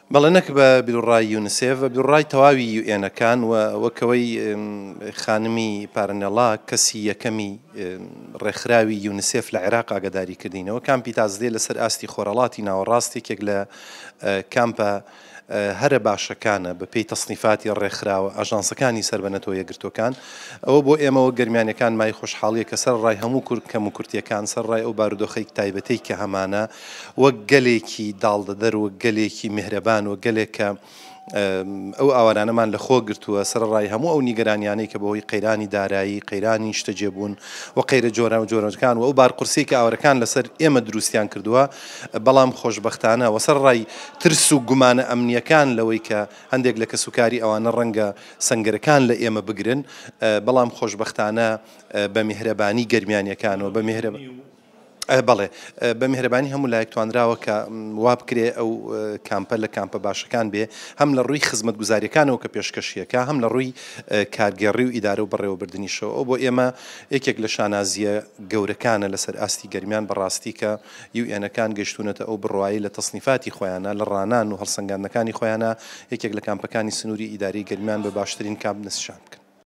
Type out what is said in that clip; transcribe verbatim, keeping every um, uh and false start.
بەڵێ نەک بە بیرڕای یونسێف بە بیرڕای تەواوی یوئێنەکان و وەکەوەی خانمی پارنێڵا کەسی یەکەمی ڕێکخراوی یونسێف لە عێراق ئاگاداری کردینەوە کامپی تازدێ لەسەر ئاستی خۆرەڵاتی ناوەڕاستێکێک لە کامپە هەرە باشەکانە بە پێی تەسنیفاتی ڕێکخراوە ئاژانسەکانی سەربەنەتەوە یەکگرتوەکان ئەوە بۆ ئێمەوە گەرمیانەکان مای خۆشحاڵیە کە سەر ڕای هەموو کورد کەم و کورتیەکان سەر ڕای ئەو بارودۆخەی تایبەتەی کە هەمانە وەک گەلێکی داڵدەدەر و گەلێکی میهرەبان و گەلێکە ئەو ئاوارانەمان لە خۆ گرتووە سەر ڕای هەموو ئەو نیگەرانیانەی کە بەهۆی قەیرانی دارایی قەیرانی شتەجێبوون و قەیرە جۆرە و جۆرەکان و ئەو بارقورسی کە ئاوەرەکان لەسەر ئێمە دروستیان کردووە بەڵام خۆشبەختانە و سەر ڕای ترس و گومانە ئەمنیەکان لەوەی کە هەندێک لە کەسوکاری ئەوانە ڕەنگە سەنگەرەکان لە ئێمە بگرن بەڵام خۆشبەختانە بە میهرەبانی گەرمیانیەکانەوە بە میهرە بەڵێ بە میهرەبانی هەموو لایەک توانراوە کە وا بکرێ ئەو کامپە لە کامپە باشەکان بێ هەم لە ڕووی خزمەت گوزاریەکانەوە کە پێشکەشیەکە هەم لە ڕووی کارگەڕی و ئیدارە و بەڕێوەبردننیشەوە ئەو بۆ ئێمە یەکێک لە شانازیە گەورەکانە لەسەر ئاستی گەرمیان بەڕاستی کە یوئێنەکان گەشتونەتە ئەو بڕواایی لە تەسنیفاتی خۆیانە لە ڕانان و هەڵسەنگاندنەکانی خۆیانە یەکێک لە کامپەکانی سنووری ئیداری گەرمیان بە باشترین کام نسشان بکە.